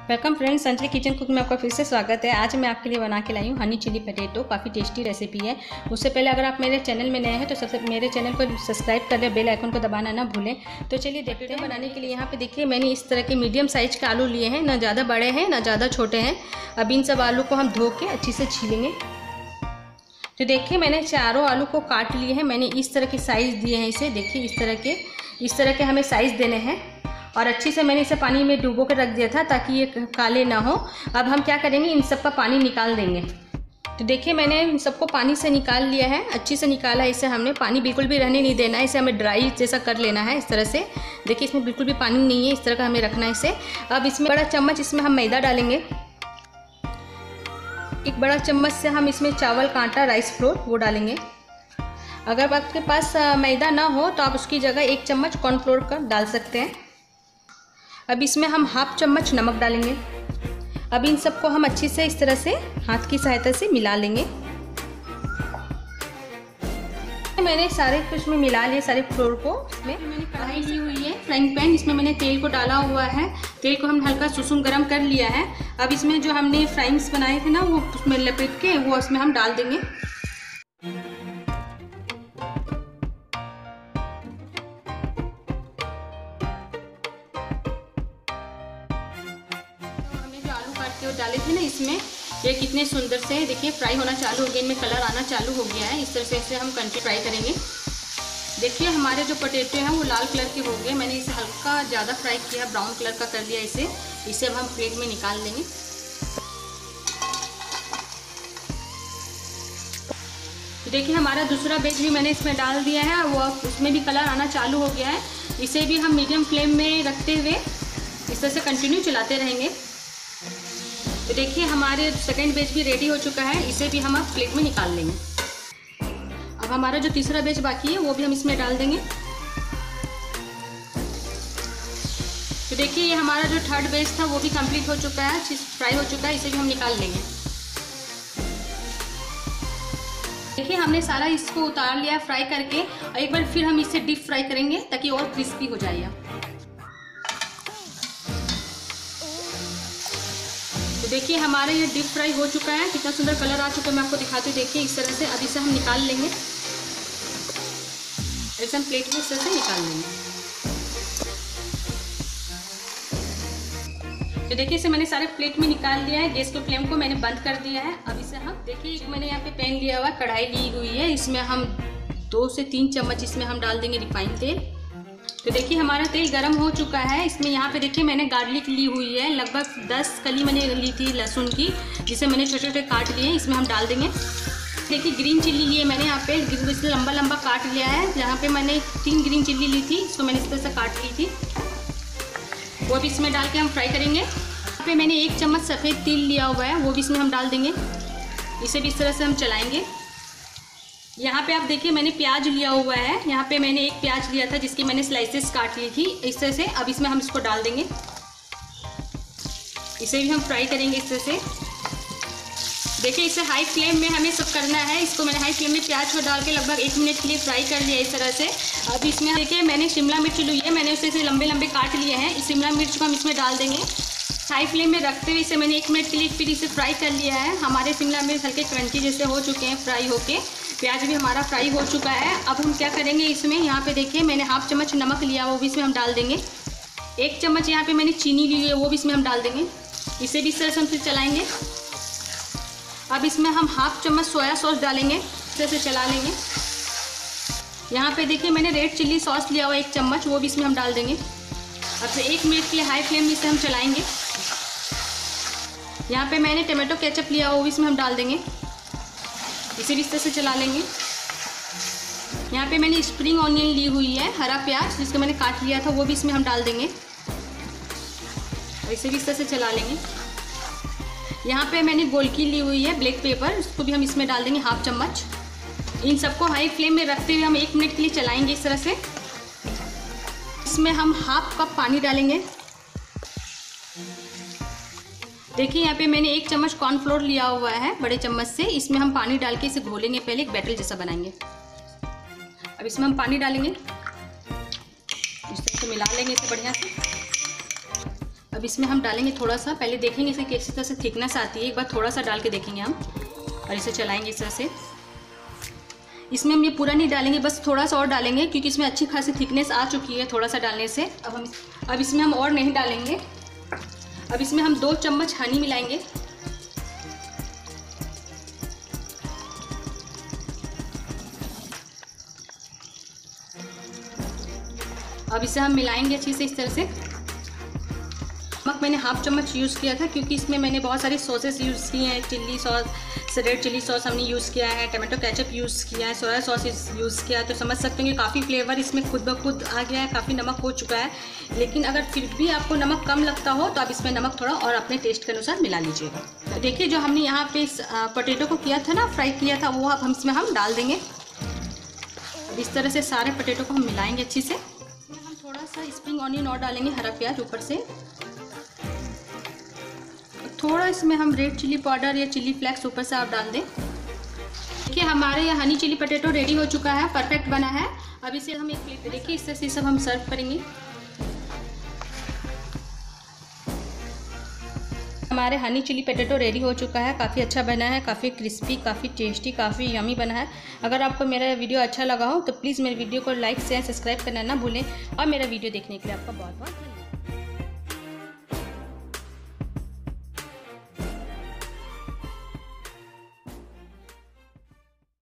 Welcome friends, Sanjali kitchen cook में आपका फिर से स्वागत है। आज मैं आपके लिए बना के लाई हूँ हनी चिली पटेटो। काफ़ी टेस्टी रेसिपी है। उससे पहले अगर आप मेरे चैनल में नए हैं तो सबसे मेरे चैनल को सब्सक्राइब कर ले, बेल आइकन को दबाना ना भूलें। तो चलिए देखते हैं बनाने के लिए। यहाँ पे देखिए मैंने इस तरह के मीडियम साइज़ के आलू लिए हैं, ना ज़्यादा बड़े हैं ना ज़्यादा छोटे हैं। अब इन सब आलू को हम धो के अच्छी से छीलेंगे। तो देखिए मैंने चारों आलू को काट लिए हैं। मैंने इस तरह के साइज़ दिए हैं इसे। देखिए इस तरह के हमें साइज़ देने हैं। और अच्छी से मैंने इसे पानी में डुबो कर रख दिया था ताकि ये काले ना हो। अब हम क्या करेंगे, इन सब का पानी निकाल देंगे। तो देखिए मैंने इन सबको पानी से निकाल लिया है, अच्छी से निकाला है इसे हमने। पानी बिल्कुल भी रहने नहीं देना है, इसे हमें ड्राई जैसा कर लेना है इस तरह से। देखिए इसमें बिल्कुल भी पानी नहीं है, इस तरह का हमें रखना है इसे। अब इसमें बड़ा चम्मच इसमें हम मैदा डालेंगे। एक बड़ा चम्मच से हम इसमें चावल का आटा, राइस फ्लोर वो डालेंगे। अगर आपके पास मैदा ना हो तो आप उसकी जगह 1 चम्मच कॉर्नफ्लोर का डाल सकते हैं। अब इसमें हम हाफ चम्मच नमक डालेंगे। अब इन सबको हम अच्छी से इस तरह से हाथ की सहायता से मिला लेंगे। मैंने सारे कुछ में मिला लिए, सारे फ्लोर को। इसमें मैंने कढ़ाई ली हुई है, फ्राइंग पैन, इसमें मैंने तेल को डाला हुआ है। तेल को हम हल्का सुसुम गरम कर लिया है। अब इसमें जो हमने फ्राइंग्स बनाए थे ना, वो उसमें लपेट के वो उसमें हम डाल देंगे। डाले थे ना इसमें, ये कितने सुंदर से देखिए फ्राई होना चालू हो गया, इनमें कलर आना चालू हो गया है। इस तरह से इसे हम कंटिन्यू फ्राई करेंगे। देखिए हमारे जो पोटैटो हैं वो लाल कलर के हो गए। मैंने इसे हल्का ज़्यादा फ्राई किया, ब्राउन कलर का कर लिया इसे अब हम प्लेट में निकाल लेंगे। तो देखिए हमारा दूसरा बैच भी मैंने इसमें डाल दिया है, वो उसमें भी कलर आना चालू हो गया है। इसे भी हम मीडियम फ्लेम में रखते हुए इस तरह से कंटिन्यू चलाते रहेंगे। तो देखिए हमारे सेकंड बैच भी रेडी हो चुका है, इसे भी हम अब प्लेट में निकाल लेंगे। अब हमारा जो तीसरा बैच बाकी है वो भी हम इसमें डाल देंगे। तो देखिए ये हमारा जो थर्ड बैच था वो भी कंप्लीट हो चुका है, फ्राई हो चुका है, इसे भी हम निकाल लेंगे। देखिए हमने सारा इसको उतार लिया फ्राई करके, और एक बार फिर हम इसे डीप फ्राई करेंगे ताकि और क्रिस्पी हो जाएगा। तो देखिए हमारा ये डीप फ्राई हो चुका है, कितना सुंदर कलर आ चुका है, मैं आपको दिखाती हूँ। देखिए इस तरह से अब इसे हम निकाल लेंगे, इसे हम प्लेट में इस तरह से निकाल लेंगे। तो देखिए इसे मैंने सारे प्लेट में निकाल लिया है। गैस के फ्लेम को मैंने बंद कर दिया है। अब इसे हम देखिए एक मैंने यहाँ पे पैन लिया हुआ, कढ़ाई ली हुई है, इसमें हम 2 से 3 चम्मच इसमें हम डाल देंगे रिफाइंड तेल। तो देखिए हमारा तेल गरम हो चुका है। इसमें यहाँ पे देखिए मैंने गार्लिक ली हुई है, लगभग 10 कली मैंने ली थी लहसुन की, जिसे मैंने छोटे छोटे काट लिए हैं, इसमें हम डाल देंगे। देखिए ग्रीन चिल्ली ली है मैंने यहाँ पे, इसे लंबा लंबा काट लिया है। यहाँ पे मैंने 3 ग्रीन चिल्ली ली थी, इसको मैंने इस तरह से काट ली थी, वो भी इसमें डाल के हम फ्राई करेंगे। यहाँ पे मैंने 1 चम्मच सफ़ेद तिल लिया हुआ है, वो भी इसमें हम डाल देंगे। इसे भी इस तरह से हम चलाएँगे। यहाँ पे आप देखिए मैंने प्याज लिया हुआ है, यहाँ पे मैंने 1 प्याज लिया था जिसकी मैंने स्लाइसेस काट ली थी इस तरह से। अब इसमें हम इसको डाल देंगे, इसे भी हम फ्राई करेंगे इस तरह से। देखिए इसे हाई फ्लेम में हमें सब करना है। इसको मैंने हाई फ्लेम में प्याज को डाल के लगभग 1 मिनट के लिए फ्राई कर लिया इस तरह से। अब इसमें देखिए मैंने शिमला मिर्च ली है, मैंने उसे लंबे लंबे काट लिए हैं। इस शिमला मिर्च को हम इसमें डाल देंगे। हाई फ्लेम में रखते हुए इसे मैंने 1 मिनट के लिए फिर इसे फ्राई कर लिया है। हमारे शिमला मिर्च हल्के क्रंची जैसे हो चुके हैं फ्राई होके, प्याज भी हमारा फ्राई हो चुका है। अब हम क्या करेंगे, इसमें यहाँ पे देखिए मैंने हाफ चम्मच नमक लिया, वो भी इसमें हम डाल देंगे। 1 चम्मच यहाँ पे मैंने चीनी ली है, वो भी इसमें हम डाल देंगे। इसे भी इस तरह से हम फिर चलाएँगे। अब इसमें हम हाफ चम्मच सोया सॉस डालेंगे, इस तरह से चला लेंगे। यहाँ पे देखिए मैंने रेड चिल्ली सॉस लिया हुआ 1 चम्मच, वो भी इसमें हम डाल देंगे। अब से 1 मिनट के लिए हाई फ्लेम में इसे हम चलाएँगे। यहाँ पे मैंने टमाटो केचप लिया हुआ, वो भी इसमें हम डाल देंगे। इसे भी इस तरह से चला लेंगे। यहाँ पे मैंने स्प्रिंग ऑनियन ली हुई है, हरा प्याज जिसको मैंने काट लिया था, वो भी इसमें हम डाल देंगे। और इसे भी इस तरह से चला लेंगे। यहाँ पे मैंने गोलकी ली हुई है, ब्लैक पेपर, उसको भी हम इसमें डाल देंगे हाफ चम्मच। इन सबको हाई फ्लेम में रखते हुए हम 1 मिनट के लिए चलाएंगे इस तरह से। इसमें हम हाफ कप पानी डालेंगे। देखिए यहाँ पे मैंने 1 चम्मच कॉर्नफ्लोर लिया हुआ है बड़े चम्मच से, इसमें हम पानी डाल के इसे घोलेंगे, पहले एक बैटर जैसा बनाएंगे। अब इसमें हम पानी डालेंगे, इस तरह से मिला लेंगे इसे बढ़िया से। अब अब इसमें हम डालेंगे थोड़ा सा, पहले देखेंगे इसे किस तरह से थिकनेस आती है, एक बार थोड़ा सा डाल के देखेंगे हम और इसे चलाएंगे इस तरह से। इसमें हम ये पूरा नहीं डालेंगे, बस थोड़ा सा और डालेंगे क्योंकि इसमें अच्छी खासी थिकनेस आ चुकी है थोड़ा सा डालने से। अब इसमें हम और नहीं डालेंगे। अब इसमें हम 2 चम्मच हनी मिलाएंगे। अब इसे हम मिलाएंगे अच्छे से इस तरह से। नमक मैंने हाफ चम्मच यूज़ किया था क्योंकि इसमें मैंने बहुत सारी सॉसेस यूज़ की हैं। Chilli sauce, red chilli sauce हमने यूज़ किया है, टमाटो केचप यूज़ किया है, सोया सॉस यूज़ किया है। तो समझ सकते हैं कि काफ़ी फ्लेवर इसमें खुद ब खुद आ गया है, काफ़ी नमक हो चुका है। लेकिन अगर फिर भी आपको नमक कम लगता हो तो आप इसमें नमक थोड़ा और अपने टेस्ट के अनुसार मिला लीजिएगा। तो देखिए जो हमने यहाँ पे इस पोटैटो को किया था ना, फ्राई किया था, वो अब इसमें हम डाल देंगे। इस तरह से सारे पोटैटो को हम मिलाएंगे अच्छे से। हम थोड़ा सा स्प्रिंग ऑनियन और डालेंगे, हरा प्याज ऊपर से। थोड़ा इसमें हम रेड चिली पाउडर या चिली फ्लेक्स ऊपर से आप डाल दें। देखिए हमारे यहाँ हनी चिली पोटैटो रेडी हो चुका है, परफेक्ट बना है। अब इसे हम एक प्लेट पे देखिए इस तरह से सब हम सर्व करेंगे। हमारे हनी चिली पोटैटो रेडी हो चुका है, काफ़ी अच्छा बना है, काफ़ी क्रिस्पी, काफ़ी टेस्टी, काफ़ी यमी बना है। अगर आपको मेरा वीडियो अच्छा लगा हो तो प्लीज़ मेरे वीडियो को लाइक शेयर सब्सक्राइब करना ना भूलें और मेरा वीडियो देखने के लिए आपका बहुत बहुत धन्यवाद।